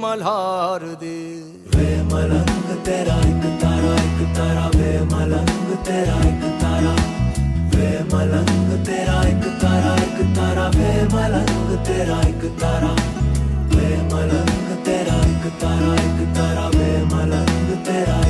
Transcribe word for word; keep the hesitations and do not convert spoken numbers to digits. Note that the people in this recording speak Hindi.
मल्हार दे। वे मलंग तेरा एक तारा, एक तारा वे मलंग तेरा एक तारा, वे मलंग तेरा एक तारा, एक तारा वे मलंग तेरा एक तारा, वे मलंग तेरा एक तारा, एक तारा वे मलंग तेरा